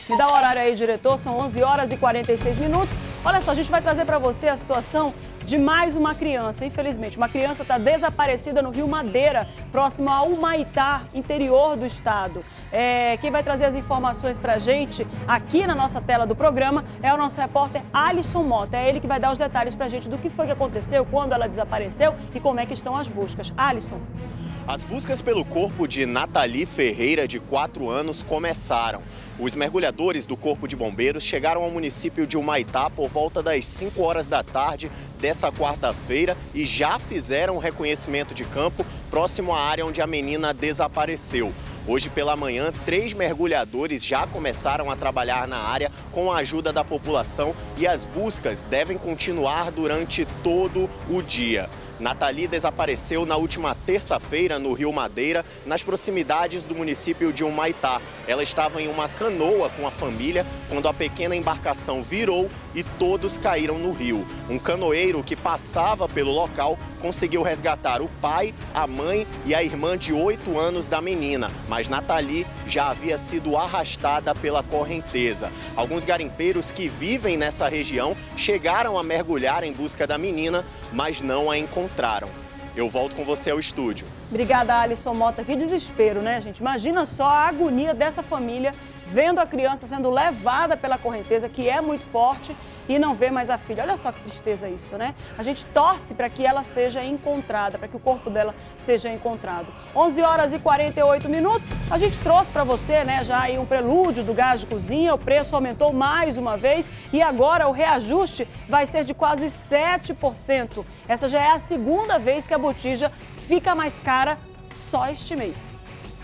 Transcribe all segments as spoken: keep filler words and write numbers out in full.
Me dá o horário aí, diretor, são onze horas e quarenta e seis minutos. Olha só, a gente vai trazer para você a situação de mais uma criança, infelizmente. Uma criança está desaparecida no Rio Madeira, próximo a Humaitá, interior do estado. É, quem vai trazer as informações para a gente aqui na nossa tela do programa é o nosso repórter Alisson Mota. É ele que vai dar os detalhes para a gente do que foi que aconteceu, quando ela desapareceu e como é que estão as buscas. Alisson. As buscas pelo corpo de Nathalie Ferreira, de quatro anos, começaram. Os mergulhadores do Corpo de Bombeiros chegaram ao município de Humaitá por volta das cinco horas da tarde dessa quarta-feira e já fizeram um reconhecimento de campo próximo à área onde a menina desapareceu. Hoje pela manhã, três mergulhadores já começaram a trabalhar na área com a ajuda da população e as buscas devem continuar durante todo o dia. Nathalie desapareceu na última terça-feira no Rio Madeira, nas proximidades do município de Humaitá. Ela estava em uma canoa com a família quando a pequena embarcação virou e todos caíram no rio. Um canoeiro que passava pelo local conseguiu resgatar o pai, a mãe e a irmã de oito anos da menina, mas Nathalie já havia sido arrastada pela correnteza. Alguns garimpeiros que vivem nessa região chegaram a mergulhar em busca da menina, mas não a encontraram. Eu volto com você ao estúdio. Obrigada, Alisson Mota. Que desespero, né, gente? Imagina só a agonia dessa família vendo a criança sendo levada pela correnteza, que é muito forte, e não vê mais a filha. Olha só que tristeza isso, né? A gente torce para que ela seja encontrada, para que o corpo dela seja encontrado. onze horas e quarenta e oito minutos. A gente trouxe para você, né, já aí um prelúdio do gás de cozinha. O preço aumentou mais uma vez e agora o reajuste vai ser de quase sete por cento. Essa já é a segunda vez que a botija fica mais cara só este mês.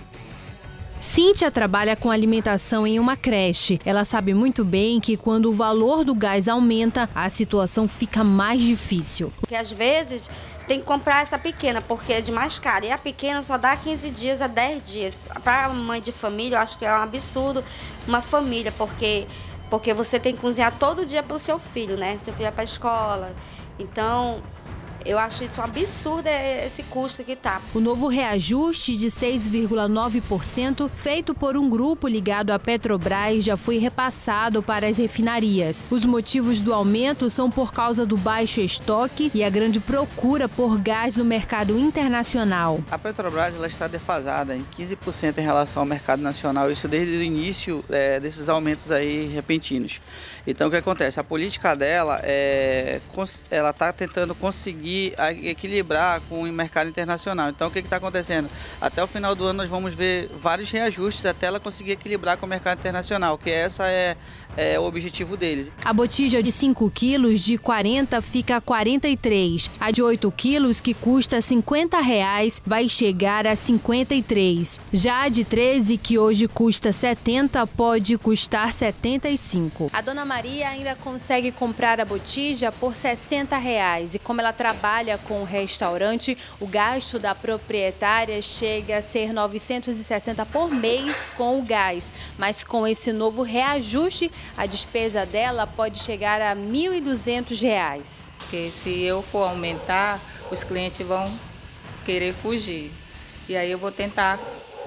Cíntia trabalha com alimentação em uma creche. Ela sabe muito bem que quando o valor do gás aumenta, a situação fica mais difícil. Porque às vezes tem que comprar essa pequena, porque é de mais cara. E a pequena só dá quinze dias a dez dias. Para mãe de família, eu acho que é um absurdo uma família, porque, porque você tem que cozinhar todo dia para o seu filho, né? Seu filho vai para a escola. Então, eu acho isso um absurdo, esse custo que tá. O novo reajuste de seis vírgula nove por cento, feito por um grupo ligado à Petrobras, já foi repassado para as refinarias. Os motivos do aumento são por causa do baixo estoque e a grande procura por gás no mercado internacional. A Petrobras ela está defasada em quinze por cento em relação ao mercado nacional, isso desde o início é, desses aumentos aí repentinos. Então, o que acontece? A política dela, é, ela está tentando conseguir equilibrar com o mercado internacional. Então, o que está acontecendo? Até o final do ano nós vamos ver vários reajustes até ela conseguir equilibrar com o mercado internacional, que essa é, é o objetivo deles. A botija de cinco quilos de quarenta fica a quarenta e três. A de oito quilos, que custa cinquenta reais, vai chegar a cinquenta e três. Já a de treze, que hoje custa setenta, pode custar setenta e cinco. A dona Maria ainda consegue comprar a botija por sessenta reais e como ela trabalha com o restaurante, o gasto da proprietária chega a ser novecentos e sessenta por mês com o gás, mas com esse novo reajuste, a despesa dela pode chegar a mil e duzentos reais. Porque se eu for aumentar, os clientes vão querer fugir. E aí eu vou tentar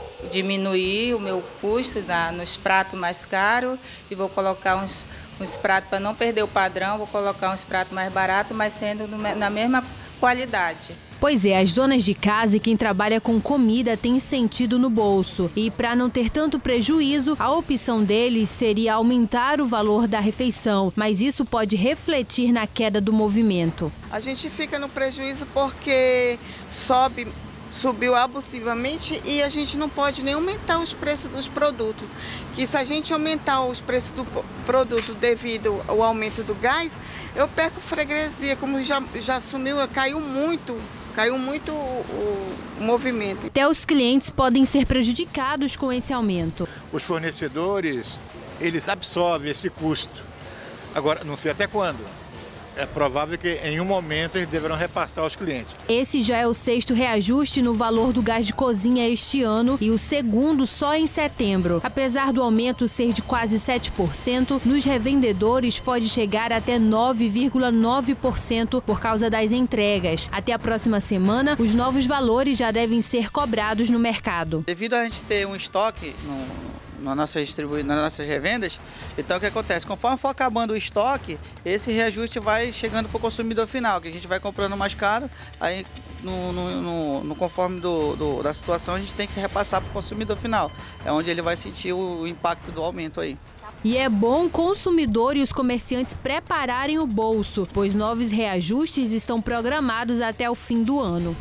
diminuir o meu custo na, nos pratos mais caros e vou colocar uns, uns pratos, para não perder o padrão, vou colocar uns pratos mais baratos, mas sendo no, na mesma qualidade. Pois é, as donas de casa e quem trabalha com comida têm sentido no bolso. E para não ter tanto prejuízo, a opção deles seria aumentar o valor da refeição. Mas isso pode refletir na queda do movimento. A gente fica no prejuízo porque sobe, subiu abusivamente e a gente não pode nem aumentar os preços dos produtos. Que se a gente aumentar os preços do produto devido ao aumento do gás, eu perco freguesia, como já, já sumiu, caiu muito. Caiu muito o, o movimento. Até os clientes podem ser prejudicados com esse aumento. Os fornecedores, eles absorvem esse custo. Agora, não sei até quando. É provável que em um momento eles deverão repassar aos clientes. Esse já é o sexto reajuste no valor do gás de cozinha este ano e o segundo só em setembro. Apesar do aumento ser de quase sete por cento, nos revendedores pode chegar até nove vírgula nove por cento por causa das entregas. Até a próxima semana, os novos valores já devem ser cobrados no mercado. Devido a gente ter um estoque no nas nossas, distribui... nas nossas revendas. Então o que acontece? Conforme for acabando o estoque, esse reajuste vai chegando para o consumidor final, que a gente vai comprando mais caro, aí no, no, no, no conforme do, do, da situação a gente tem que repassar para o consumidor final. É onde ele vai sentir o impacto do aumento aí. E é bom o consumidor e os comerciantes prepararem o bolso, pois novos reajustes estão programados até o fim do ano.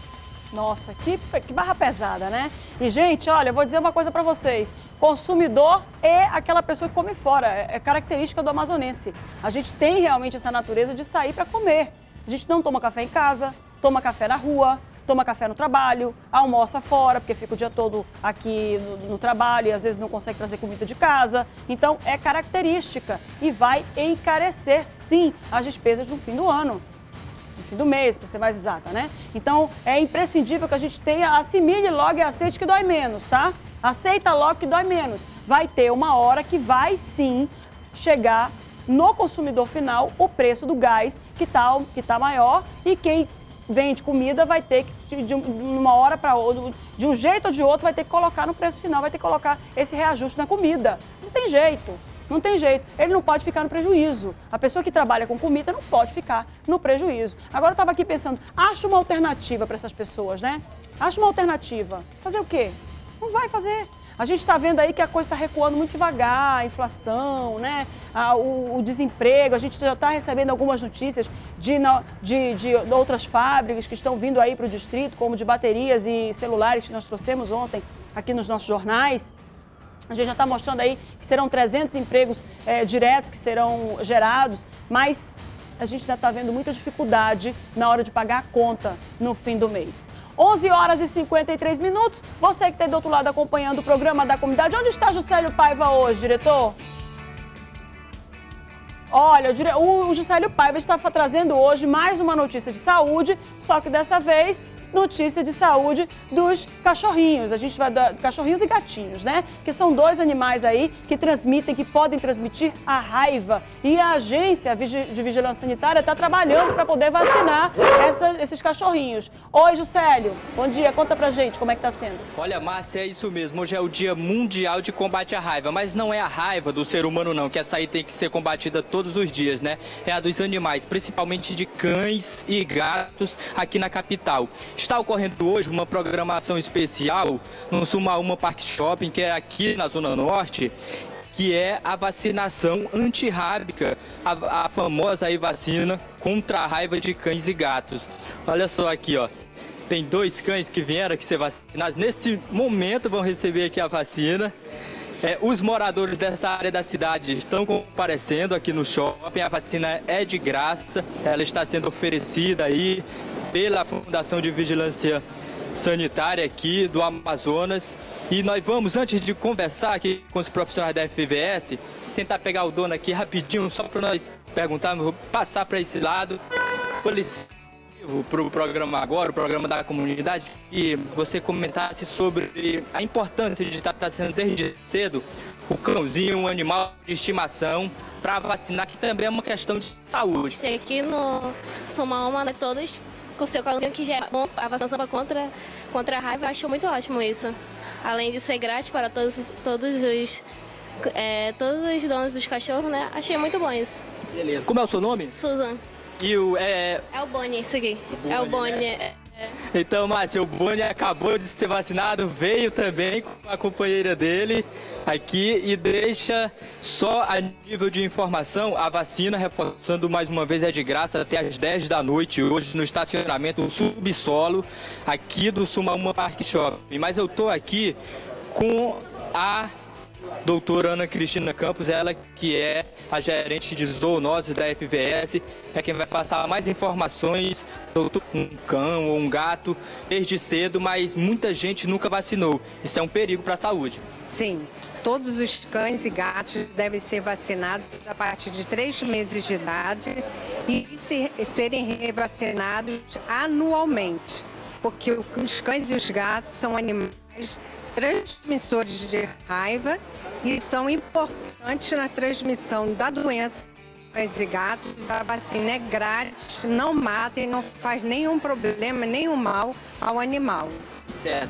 Nossa, que, que barra pesada, né? E, gente, olha, eu vou dizer uma coisa pra vocês. Consumidor é aquela pessoa que come fora, é característica do amazonense. A gente tem realmente essa natureza de sair para comer. A gente não toma café em casa, toma café na rua, toma café no trabalho, almoça fora, porque fica o dia todo aqui no, no trabalho e às vezes não consegue trazer comida de casa. Então, é característica e vai encarecer, sim, as despesas no fim do ano. No fim do mês, para ser mais exata, né? Então, é imprescindível que a gente tenha, assimile logo e aceite que dói menos, tá? Aceita logo que dói menos. Vai ter uma hora que vai, sim, chegar no consumidor final o preço do gás que tá, que tá maior e quem vende comida vai ter que, de uma hora para outra, de um jeito ou de outro, vai ter que colocar no preço final, vai ter que colocar esse reajuste na comida. Não tem jeito. Não tem jeito, ele não pode ficar no prejuízo. A pessoa que trabalha com comida não pode ficar no prejuízo. Agora eu estava aqui pensando, acha uma alternativa para essas pessoas, né? Acha uma alternativa. Fazer o quê? Não vai fazer. A gente está vendo aí que a coisa está recuando muito devagar, a inflação, né? Ah, o, o desemprego, a gente já está recebendo algumas notícias de, de, de outras fábricas que estão vindo aí para o distrito, como de baterias e celulares que nós trouxemos ontem aqui nos nossos jornais. A gente já está mostrando aí que serão trezentos empregos é, diretos que serão gerados, mas a gente ainda está vendo muita dificuldade na hora de pagar a conta no fim do mês. onze horas e cinquenta e três minutos, você que está do outro lado acompanhando o programa da comunidade. Onde está Juscelio Paiva hoje, diretor? Olha, o Juscelio Paiva está trazendo hoje mais uma notícia de saúde, só que dessa vez notícia de saúde dos cachorrinhos. A gente vai dar cachorrinhos e gatinhos, né? Que são dois animais aí que transmitem, que podem transmitir a raiva. E a agência de vigilância sanitária está trabalhando para poder vacinar essa, esses cachorrinhos. Oi, Juscelio. Bom dia. Conta pra gente como é que tá sendo. Olha, Márcia, é isso mesmo. Hoje é o Dia Mundial de Combate à Raiva, mas não é a raiva do ser humano não, que essa aí tem que ser combatida todos os dias, né? É a dos animais, principalmente de cães e gatos aqui na capital. Está ocorrendo hoje uma programação especial no Sumaúma Park Shopping, que é aqui na Zona Norte, que é a vacinação antirrábica, a, a famosa aí vacina contra a raiva de cães e gatos. Olha só aqui, ó. Tem dois cães que vieram aqui ser vacinados. Nesse momento vão receber aqui a vacina. É, os moradores dessa área da cidade estão comparecendo aqui no shopping. A vacina é de graça, ela está sendo oferecida aí pela Fundação de Vigilância Sanitária aqui do Amazonas. E nós vamos, antes de conversar aqui com os profissionais da F V S, tentar pegar o dono aqui rapidinho, só para nós perguntarmos, vou passar para esse lado. Para o programa agora, o programa da comunidade, e você comentasse sobre a importância de estar trazendo desde cedo o cãozinho, um animal de estimação, para vacinar, que também é uma questão de saúde. Tem aqui no Sumaúma, né, todos com o seu cãozinho, que já é bom, a vacinação contra, contra a raiva, eu acho muito ótimo isso. Além de ser grátis para todos, todos, os, é, todos os donos dos cachorros, né, achei muito bom isso. Beleza. Como é o seu nome? Susan. E o, é... é o Boni, isso aqui. Boni, é o Boni. Né? É. Então, Márcia, o Boni acabou de ser vacinado, veio também com a companheira dele aqui e deixa só a nível de informação, a vacina, reforçando mais uma vez, é de graça até às dez da noite, hoje no estacionamento, no subsolo, aqui do Sumaúma Park Shopping. Mas eu tô aqui com a doutora Ana Cristina Campos, ela que é a gerente de zoonoses da F V S, é quem vai passar mais informações sobre um cão ou um gato desde cedo, mas muita gente nunca vacinou. Isso é um perigo para a saúde. Sim, todos os cães e gatos devem ser vacinados a partir de três meses de idade e se, serem revacinados anualmente, porque os cães e os gatos são animais transmissores de raiva e são importantes na transmissão da doença dos cães e gatos. A vacina é grátis, não mata e não faz nenhum problema, nenhum mal ao animal. Certo.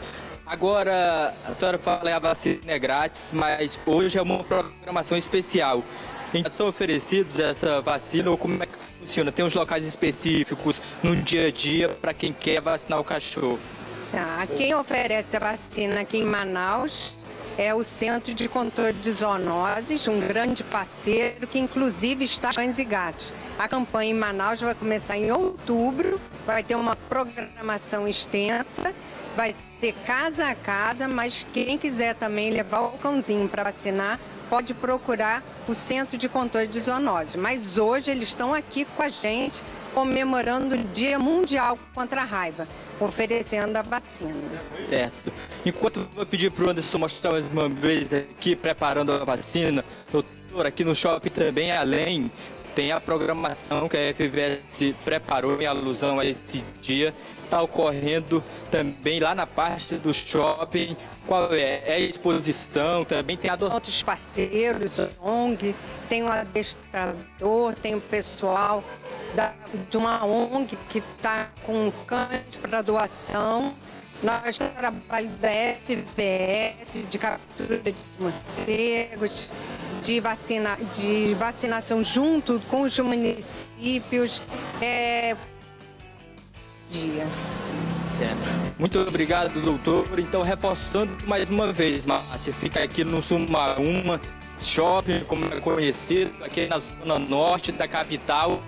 Agora, a senhora fala que a vacina é grátis, mas hoje é uma programação especial. São oferecidos essa vacina ou como é que funciona? Tem uns locais específicos no dia a dia para quem quer vacinar o cachorro? Tá, quem oferece a vacina aqui em Manaus é o Centro de Controle de Zoonoses, um grande parceiro que inclusive está com cães e gatos. A campanha em Manaus vai começar em outubro, vai ter uma programação extensa, vai ser casa a casa, mas quem quiser também levar o cãozinho para vacinar, pode procurar o Centro de Controle de Zoonoses. Mas hoje eles estão aqui com a gente, comemorando o Dia Mundial contra a Raiva, oferecendo a vacina. Certo. Enquanto eu vou pedir para o Anderson mostrar mais uma vez aqui, preparando a vacina, doutor, aqui no shopping também, além, tem a programação que a F V S preparou em alusão a esse dia. Está ocorrendo também lá na parte do shopping. Qual é? É exposição, também tem a... Outros parceiros, O N G, tem um adestrador, tem o pessoal da, de uma O N G que está com cães para doação. Nós trabalhamos da F V S, de captura de morcegos, de, vacina, de vacinação junto com os municípios. É... Dia. É. Muito obrigado, doutor. Então, reforçando mais uma vez, Márcia, fica aqui no Sumaúma Shopping, como é conhecido, aqui na zona norte da capital.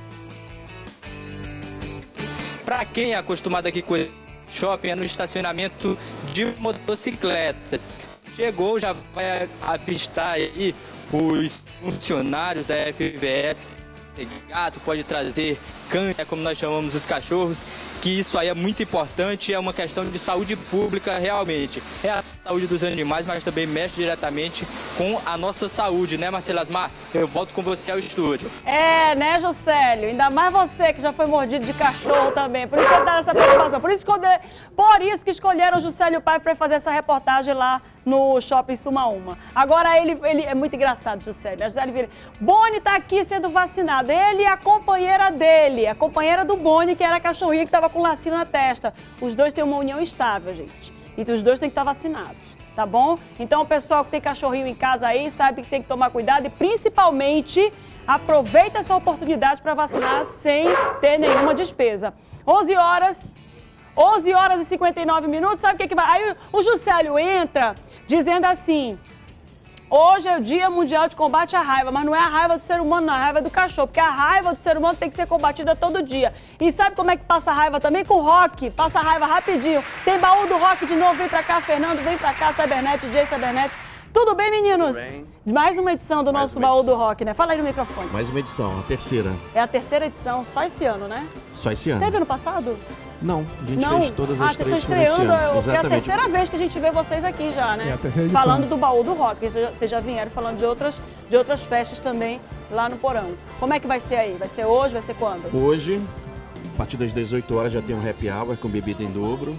Para quem é acostumado aqui com o shopping, é no estacionamento de motocicletas. Chegou, já vai avistar aí os funcionários da F V S. Gato, pode trazer câncer, como nós chamamos os cachorros, que isso aí é muito importante, é uma questão de saúde pública realmente. É a saúde dos animais, mas também mexe diretamente com a nossa saúde, né, Marcela Asmar? Eu volto com você ao estúdio. É, né, Juscelio? Ainda mais você que já foi mordido de cachorro também. Por isso que eu dou essa preocupação. Por isso que, por isso que escolheram o Juscelio Pai para fazer essa reportagem lá no Shopping Sumaúma. Agora ele, ele é muito engraçado, Juscelio. A Juscelio vira. Boni tá aqui sendo vacinado. Ele e a companheira dele, a companheira do Boni, que era a cachorrinha que estava com lacinho na testa. Os dois têm uma união estável, gente. E os dois têm que estar vacinados, tá bom? Então o pessoal que tem cachorrinho em casa aí sabe que tem que tomar cuidado e principalmente aproveita essa oportunidade para vacinar sem ter nenhuma despesa. onze horas, onze horas e cinquenta e nove minutos, sabe o que que vai? Aí o Juscelio entra dizendo assim: hoje é o Dia Mundial de Combate à Raiva, mas não é a raiva do ser humano, não, é a raiva do cachorro, porque a raiva do ser humano tem que ser combatida todo dia. E sabe como é que passa a raiva também? Com o rock, passa a raiva rapidinho. Tem baú do rock de novo, vem pra cá, Fernando, vem pra cá, Cybernet, D J Cybernet. Tudo bem, meninos? Tudo bem. Mais uma edição do Mais nosso baú edição. do rock, né? Fala aí no microfone. Mais uma edição, a terceira. É a terceira edição, só esse ano, né? Só esse ano. Teve ano passado? Não, a gente Não. fez todas ah, as três estreando, esse ano. Exatamente. É a terceira vez que a gente vê vocês aqui já, né? É a terceira edição. Falando do baú do rock. Vocês já, vocês já vieram falando de outras, de outras festas também lá no Porão. Como é que vai ser aí? Vai ser hoje? Vai ser quando? Hoje, a partir das dezoito horas já tem um happy hour com bebida em dobro.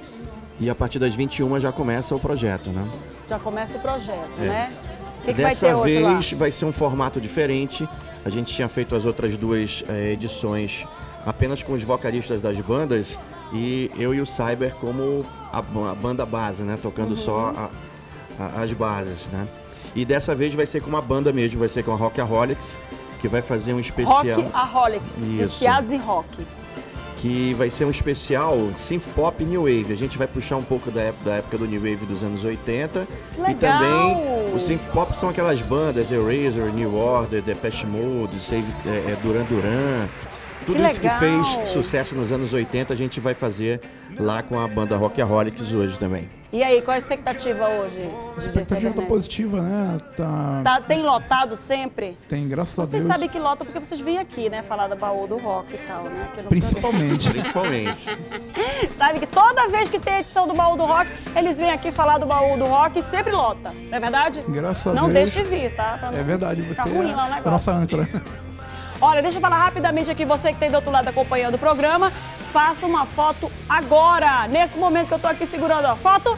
E a partir das vinte e uma já começa o projeto, né? Já começa o projeto, é. né? O que, que Dessa vai ter hoje vez lá? vai ser um formato diferente. A gente tinha feito as outras duas é, edições apenas com os vocalistas das bandas e eu e o Cyber como a, a banda base, né? Tocando uhum. só a, a, as bases, né? E dessa vez vai ser com uma banda mesmo, vai ser com a Rockaholics, que vai fazer um especial... Rockaholics, viciados em rock. Que vai ser um especial synth pop e new wave. A gente vai puxar um pouco da época, da época do new wave dos anos oitenta. Legal. E também o synth pop são aquelas bandas, Eraser, New Order, Depeche Mode, Save, é, é, Duran Duran. Tudo que isso que fez sucesso nos anos oitenta, a gente vai fazer lá com a banda Rockaholics hoje também. E aí, qual a expectativa hoje? A expectativa tá positiva, né? Tá... Tá, tem lotado sempre? Tem, graças a Deus. Vocês sabem que lota porque vocês vêm aqui, né? Falar da baú do rock e tal, né? Que Principalmente. Principalmente. Sabe que toda vez que tem edição do baú do rock, eles vêm aqui falar do baú do rock e sempre lota, não é verdade? Graças a não Deus. Não deixe de vir, tá? Pra é verdade, você ruim lá o é a nossa âncora. Olha, deixa eu falar rapidamente aqui, você que tem do outro lado acompanhando o programa, faça uma foto agora, nesse momento que eu tô aqui segurando a foto,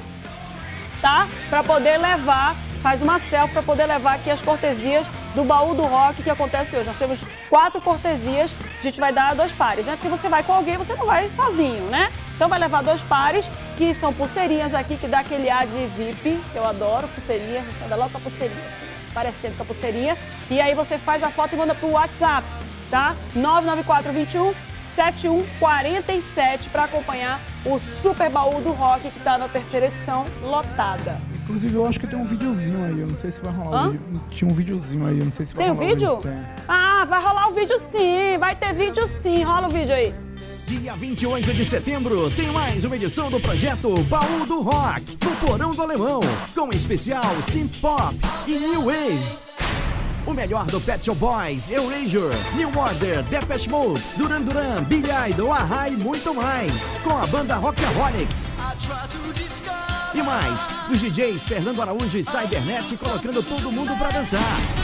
tá? Pra poder levar, faz uma selfie pra poder levar aqui as cortesias do baú do rock que acontece hoje. Nós temos quatro cortesias, a gente vai dar dois pares, né? Porque você vai com alguém, você não vai sozinho, né? Então vai levar dois pares, que são pulseirinhas aqui, que dá aquele ar de V I P, que eu adoro, pulseirinha, a gente anda logo com a pulseirinha, assim, parecendo com a pulseirinha. E aí você faz a foto e manda pro WhatsApp, tá? nove nove quatro dois um, sete um quatro sete para acompanhar o Super Baú do Rock, que tá na terceira edição, lotada. Inclusive, eu acho que tem um videozinho aí, eu não sei se vai rolar Hã? o vídeo. Tinha um videozinho aí, eu não sei se vai Tem rolar um vídeo? o vídeo. Ah, vai rolar o vídeo sim, vai ter vídeo sim, rola o vídeo aí. Dia vinte e oito de setembro tem mais uma edição do projeto Baú do Rock, no Porão do Alemão, com especial Synth Pop e New Wave. O melhor do Pet Shop Boys, Erasure, New Order, Depeche Mode, Duran Duran, Billy Idol, A-ha e muito mais, com a banda Rockaholics. E mais, dos D Js Fernando Araújo e Cybernet colocando todo mundo pra dançar.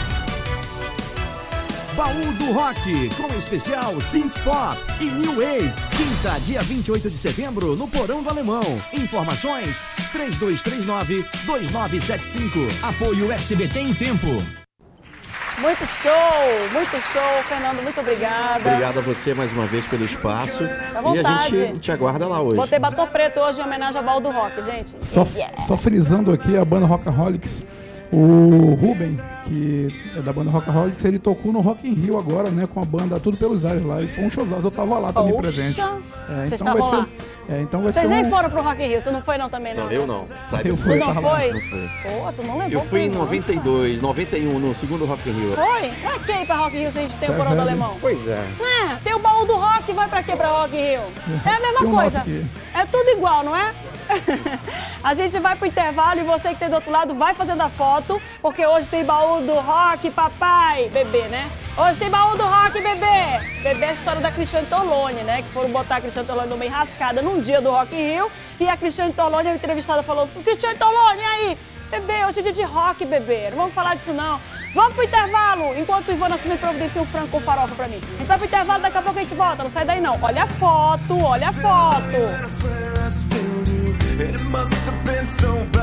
Baú do Rock, com especial Synth Pop e New Wave. Quinta, dia vinte e oito de setembro, no Porão do Alemão. Informações três dois três nove, dois nove sete cinco. Apoio S B T em Tempo. Muito show, muito show, Fernando, muito obrigada. Obrigado a você mais uma vez pelo espaço. À vontade. E a gente te aguarda lá hoje. Botei batom preto hoje em homenagem ao Baú do Rock, gente. Só, Yeah. só frisando aqui a banda Rockaholics, o Ruben, que é da banda Rockaholics, ele tocou no Rock in Rio agora, né, com a banda Tudo Pelos Ares lá, e foi um showzaço, eu tava lá também Poxa. presente. É, Vocês então vai estavam lá? ser, é, então vai Vocês ser nem um... foram pro Rock in Rio, tu não foi não também não? Não, eu não. Sabe? Eu Tu fui, não tava lá. foi? Não fui. Pô, tu não levou Eu fui em não. noventa e dois, noventa e um, no segundo Rock in Rio. Foi? Pra que ir pra Rock in Rio se a gente tem o Tá Porão do vendo? Alemão? Pois é. É, tem o Baú do Rock, vai pra quê pra Rock in Rio? É a mesma Tem o coisa. nosso aqui. É tudo igual, não é? A gente vai pro intervalo e você que tem do outro lado vai fazendo a foto, porque hoje tem Baú do Rock, papai, bebê, né? Hoje tem Baú do Rock, bebê. Bebê é a história da Cristiane Torlone, né? Que foram botar a Cristiane Torlone numa enrascada num dia do Rock in Rio. E a Cristiane Torlone, a entrevistada, falou: Cristiane Torlone, e aí? Bebê, hoje é dia de rock, bebê. Não vamos falar disso, não. Vamos pro intervalo, enquanto o Ivan Nascimento providencia um frango com farofa pra mim. A gente vai pro intervalo, daqui a pouco a gente volta. Não sai daí, não. Olha a foto, olha a foto. And it must have been so bad.